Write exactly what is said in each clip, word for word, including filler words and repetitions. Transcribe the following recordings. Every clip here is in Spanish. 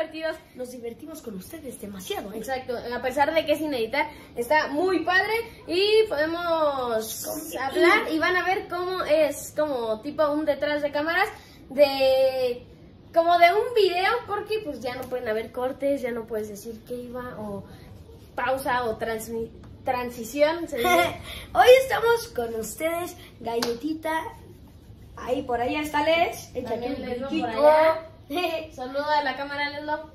divertidos. Nos divertimos con ustedes demasiado, ¿eh? Exacto, a pesar de que es sin editar, está muy padre y podemos hablar y van a ver cómo es como tipo un detrás de cámaras de como de un video, porque pues ya no pueden haber cortes, ya no puedes decir que iba o pausa o transmi transición. ¿Se dice? Hoy estamos con ustedes, Galletita. Ahí por allá está Les. También Échate Leslo un por piquito. allá. Saluda a la cámara, Leslo.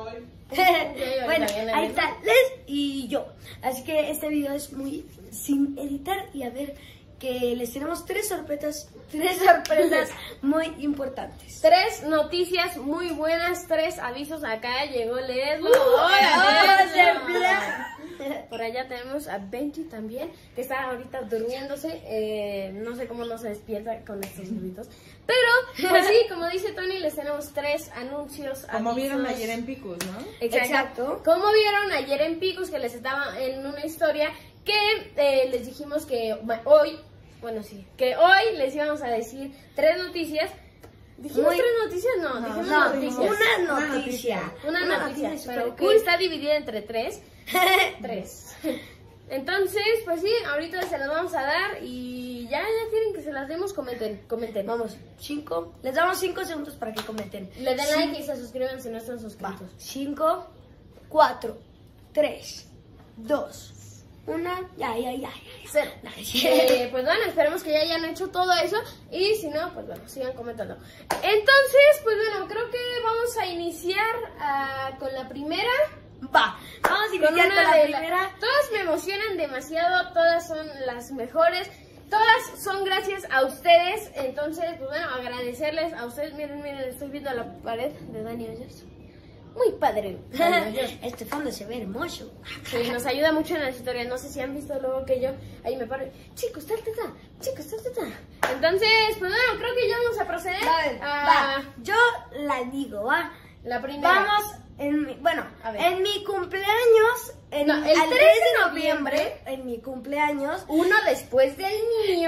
Bueno, ahí está Les y yo. Así que este video es muy sin editar y a ver que les tenemos tres sorpresas, tres sorpresas muy importantes. Tres noticias muy buenas, tres avisos. Acá llegó Leslo. Uh, Hola, oh, Leslo. Por allá tenemos a Benji también, que está ahorita durmiéndose. Eh, no sé cómo no se despierta con estos gritos. Pero, pues sí, como dice Tony, les tenemos tres anuncios. Como avisos. vieron ayer en Picus, ¿no? Exacto. Exacto. Como vieron ayer en Picus, que les estaba en una historia que eh, les dijimos que hoy, bueno sí, que hoy les íbamos a decir tres noticias. ¿Dijimos Muy... tres noticias? No, No, dijimos no, noticias. una Una noticia. Una, Una noticia, noticia pero super que cool. está dividida entre tres. Tres. Entonces, pues sí, ahorita se las vamos a dar y ya, ya quieren que se las demos, comenten, comenten. Vamos, cinco. Les damos cinco segundos para que comenten. Le den Sí. like y se suscriban si no están Va. suscritos. Cinco, cuatro, tres, dos, una. Ya, ya, ya. ya. Cero. Eh, pues bueno, esperemos que ya hayan hecho todo eso y si no, pues bueno, sigan comentando. Entonces, pues bueno, creo que vamos a iniciar uh, con la primera. Va, vamos a Con iniciar una con la de primera. la- Todas me emocionan demasiado, todas son las mejores, todas son gracias a ustedes. Entonces, pues bueno, agradecerles a ustedes. Miren, miren, estoy viendo la pared de Dani Hoyos. Muy padre. Dani Hoyos. Este fondo se ve hermoso. Sí, nos ayuda mucho en las historias. No sé si han visto luego que yo ahí me paro. Chicos, tal, tal, tal. Chicos, tal, tal, tal. Entonces, pues bueno, creo que ya vamos a proceder Va, a va, yo la digo, va. la primera. Vamos, en mi, bueno, A ver. en mi cumpleaños, en, No, el al tres de noviembre, en mi cumpleaños, Uno después del niño.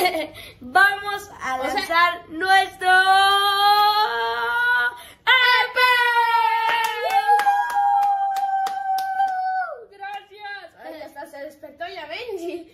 vamos a O sea- lanzar nuestro E P. Gracias. Ay, hasta se despertó ya Benji.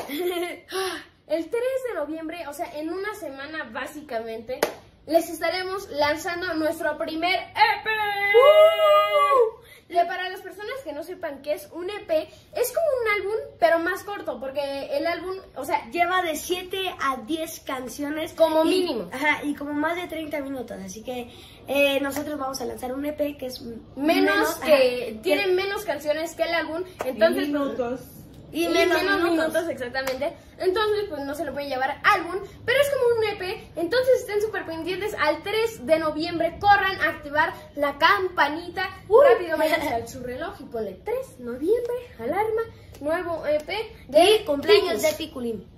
El tres de noviembre, o sea, en una semana básicamente, les estaremos lanzando nuestro primer E P. ¡Uh! Y para las personas que no sepan qué es un E P, es como un álbum, pero más corto, porque el álbum, o sea, Lleva de siete a diez canciones. Como y- mínimo. Ajá, y como más de treinta minutos. Así que eh, nosotros vamos a lanzar un E P que es menos, que ajá, tiene menos canciones que el álbum, entonces Y minutos. y, y menos, menos minutos. minutos, exactamente. Entonces, pues no se lo pueden llevar álbum, pero es como un E P. Entonces estén súper pendientes al tres de noviembre. Corran a activar la campanita. Uh. Rápido vayan a su reloj y ponle tres de noviembre, alarma, nuevo E P de Y cumpleaños Picus. de Piculín.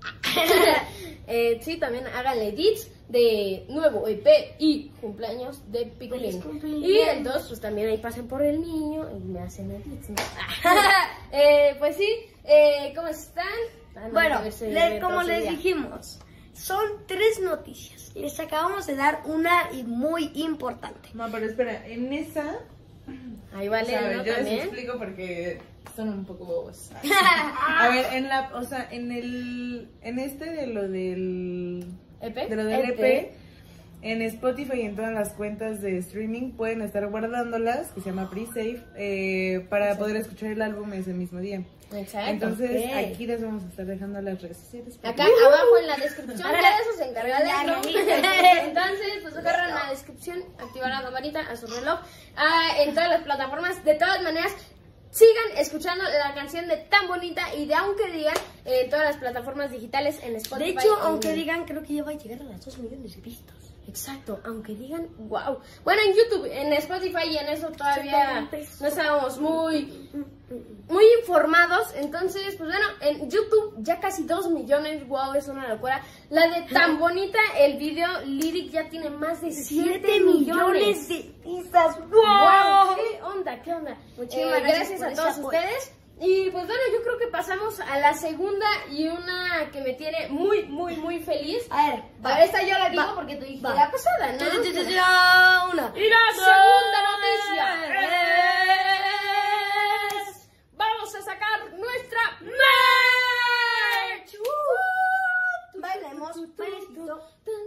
eh, sí, también háganle edits de nuevo E P y cumpleaños de Piculín. Feliz cumpleaños. Y el dos, pues también ahí pasen por el niño y me hacen edits, ¿no? eh, pues sí, eh, ¿cómo están? Ah, no, Bueno, a ver si le- como les retrocedía. dijimos, son tres noticias. Les acabamos de dar una y muy importante. No, pero espera, en esa... Ahí va O sea, a ver, Leo, yo les también. explico porque son un poco bobos. A ver, en la, o sea, en el, en este de lo del, ¿E P? de lo del E P, en Spotify y en todas las cuentas de streaming pueden estar guardándolas, que se llama pre-save, eh, para poder escuchar el álbum ese mismo día. Exacto. Entonces, ok. aquí les vamos a estar dejando las redes sociales. Acá abajo en la descripción, que de eso se encarga La Leo. ranita. Entonces, pues agarran la descripción, activar la campanita a su reloj, ah, en todas las plataformas. De todas maneras, sigan escuchando la canción de Tan Bonita y de Aunque Digan en todas las plataformas digitales, en Spotify. De hecho, en- aunque digan, creo que ya va a llegar a las dos millones de vistas. Exacto, aunque digan, wow. Bueno, en YouTube, en Spotify y en eso todavía no estábamos muy, muy informados. Entonces, pues bueno, en YouTube ya casi dos millones, wow, es una locura. La de Tan Bonita, el video lyric ya tiene más de siete millones. de vistas. ¡Wow! Wow, ¿qué onda? ¿Qué onda? Muchísimas Eh, gracias gracias por a ese todos apoyo. ustedes. Y pues bueno, yo creo que pasamos a la segunda y una que me tiene muy, muy, muy feliz. A ver, A ver, esta yo la digo va, porque tú dijiste va. la pasada, ¿no? Tu, tu, tu, tu, tu, una. Y la segunda noticia es... ¡Vamos a sacar nuestra merch! Uh, bailemos, bailemos.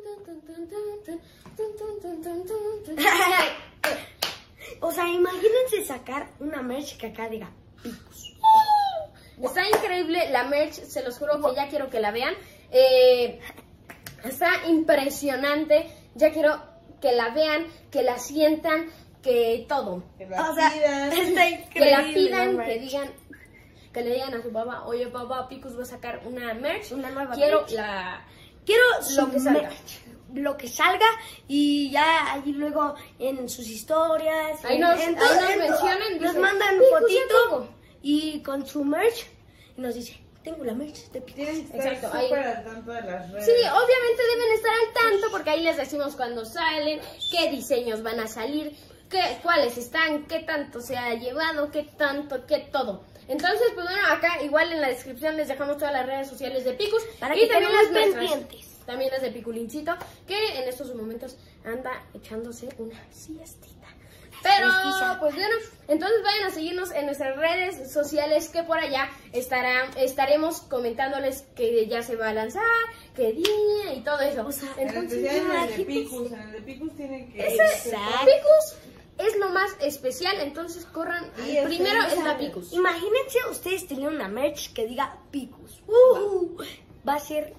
O sea, imagínense sacar una merch que acá diga Picus. Está increíble la merch, se los juro que ya quiero que la vean. Eh, está impresionante, ya quiero que la vean, que la sientan, que todo. Que la O sea, pidan. está increíble. Que la pidan, merch. que digan, que le digan a su papá, oye papá, Picus va a sacar una merch, Una nueva quiero merch. la... Quiero Lo su que salga. merch, lo que salga y ya allí luego en sus historias, Ahí en- nos- en ahí todo- nos en todo, mencionan, nos dicen, mandan "Picus, ya fotito tengo". y con su merch y nos dice, tengo la merch de Picus. Tienen que estar Exacto, ahí. súper al tanto de las redes. Sí, obviamente deben estar al tanto porque ahí les decimos cuando salen, qué diseños van a salir, qué, cuáles están, qué tanto se ha llevado, qué tanto, qué todo. Entonces, pues bueno, acá igual en la descripción les dejamos todas las redes sociales de Picus Para y que también estén las muy nuestras. pendientes. También las de Piculincito, que en estos momentos anda echándose una siestita. Pero, Siestita. pues bueno, entonces vayan a seguirnos en nuestras redes sociales, que por allá estará, estaremos comentándoles que ya se va a lanzar, qué día y todo eso. O sea, En entonces, especial en el de imagínense. Picus. En el de Picus tienen que... Exacto. Picus es lo más especial, entonces corran. Sí, El primero es es la que- Picus. Imagínense ustedes tenían una merch que diga Picus. Uh, va a ser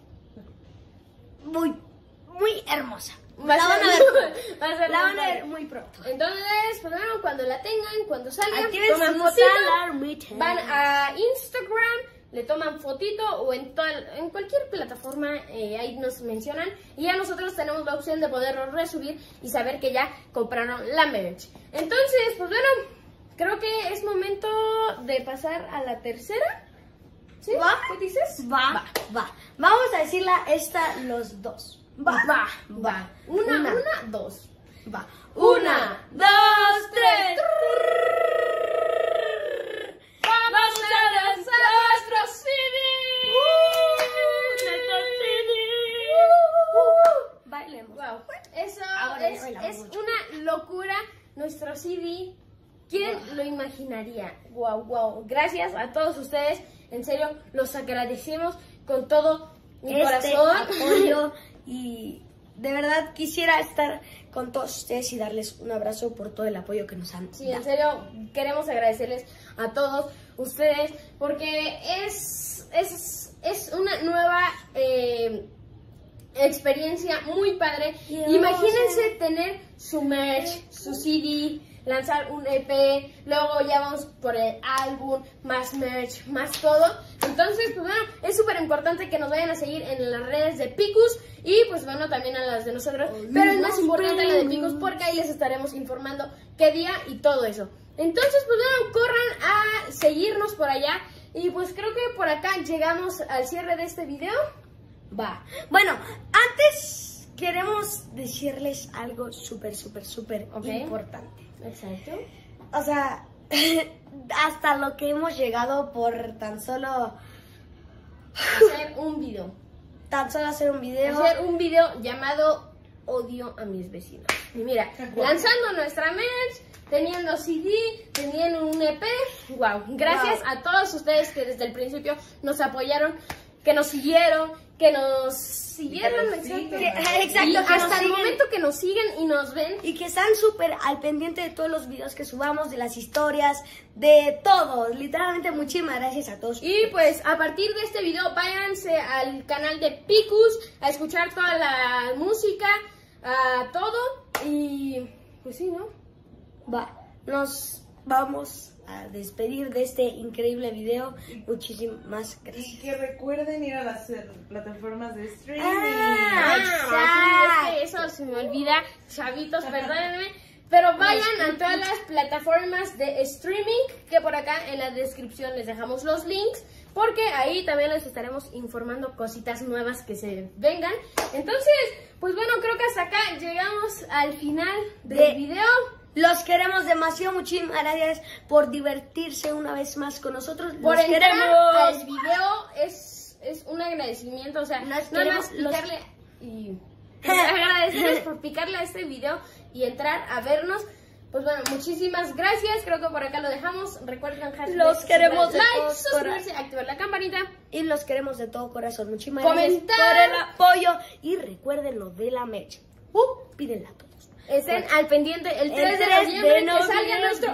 muy, muy hermosa. Va a la ser- van a ver, va a ser la muy van a ver padre. muy pronto. Entonces, pues bueno, cuando la tengan, cuando salgan, Activen toman su fotito, alarmita. van a Instagram, le toman fotito o en, toda- en cualquier plataforma, eh, ahí nos mencionan y ya nosotros tenemos la opción de poderlo resubir y saber que ya compraron la merch. Entonces, pues bueno, creo que es momento de pasar a la tercera. ¿Sí? ¿Va? ¿Qué dices? Va, va, Vamos a decirla esta los dos. Va, Va, va. Una, Una. una, dos. va. Una, dos, tres. Vamos a lanzar nuestro C D. Bailemos. Wow, eso Ahora es, bailamos es mucho. una locura. Nuestro C D, ¿quién lo imaginaría? Wow, wow. Gracias a todos ustedes. En serio, los agradecemos con todo mi Este corazón. apoyo y de verdad quisiera estar con todos ustedes y darles un abrazo por todo el apoyo que nos han Sí, en dado. serio, queremos agradecerles a todos ustedes porque es, es, es una nueva eh, experiencia muy padre. Y Imagínense tener su merch, su C D, lanzar un E P, luego ya vamos por el álbum, más merch, más todo. Entonces, pues bueno, es súper importante que nos vayan a seguir en las redes de Picus y pues bueno, también a las de nosotros. Pero es más importante la de Picus porque ahí les estaremos informando qué día y todo eso. Entonces, pues bueno, corran a seguirnos por allá. Y pues creo que por acá llegamos al cierre de este video. Va. Bueno, antes queremos decirles algo súper, súper, súper Ok. importante. Exacto. O sea, hasta lo que hemos llegado por tan solo, Hacer un video. tan solo hacer un video. Hacer un video llamado Odio a mis vecinos. Y mira, lanzando nuestra merch, teniendo C D, teniendo un E P. Wow, gracias Wow. a todos ustedes que desde el principio nos apoyaron, que nos siguieron, que nos siguieron, nos exacto. siguen. Que- exacto, Y que hasta nos el siguen. momento que nos siguen y nos ven. Y que están súper al pendiente de todos los videos que subamos, de las historias, de todo. Literalmente, muchísimas gracias a todos. Y pues a partir de este video váyanse al canal de Picus a escuchar toda la música, a todo y pues sí, ¿no? Va, nos vamos a despedir de este increíble video. Muchísimas gracias. Y que recuerden ir a las eh, plataformas de streaming. Ah, Ah, sí, es que eso se me olvida, chavitos, perdónenme. Pero vayan a todas las plataformas de streaming, que por acá en la descripción les dejamos los links, porque ahí también les estaremos informando cositas nuevas que se vengan. Entonces, pues bueno, creo que hasta acá llegamos al final del De- video. Los queremos demasiado. Muchísimas gracias por divertirse una vez más con nosotros. Por Los entrar queremos. al video es, es un agradecimiento, o sea, Los nada queremos, más los- picarle y agradecerles por picarle a este video y entrar a vernos, Pues bueno, muchísimas gracias. Creo que por acá lo dejamos. Recuerden, hashtag, los queremos de like, todo suscribirse, activar la campanita. Y los queremos de todo corazón. Muchísimas Comentar. gracias por el apoyo. Y recuerden lo de la merch. Uh, pídenla a todos. Estén Bueno, al pendiente el tres, el de tres noviembre de que noviembre. salga nuestro...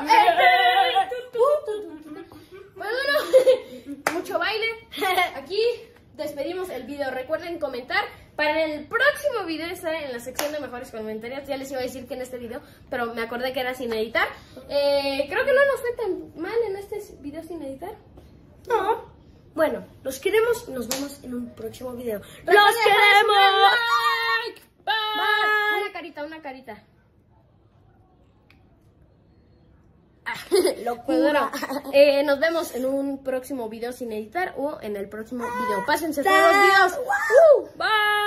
Pues bueno, mucho baile. Aquí despedimos el video. Recuerden comentar. Para el próximo video estaré en la sección de mejores comentarios. Ya les iba a decir que en este video, pero me acordé que era sin editar. Eh, creo que no nos fue tan mal en este video sin editar. No. Bueno, los queremos y nos vemos en un próximo video. ¡Los Recuerden queremos! dejar like. Bye. Bye. Una carita, una carita. Locura. Pues bueno, eh, nos vemos en un próximo video sin editar o en el próximo video. Pásense todos los videos. Uh, bye.